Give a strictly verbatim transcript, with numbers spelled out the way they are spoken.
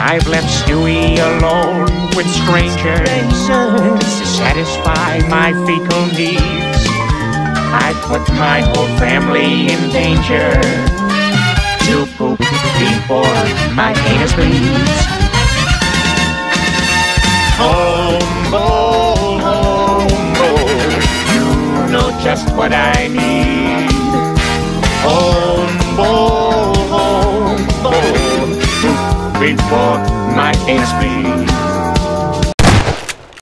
I've left Stewie alone with strangers to satisfy my fecal needs. I put my whole family in danger to poop before my anus bleeds. Home bowl, home bowl, you know just what I need. Home bowl, home bowl, before my anus bleeds.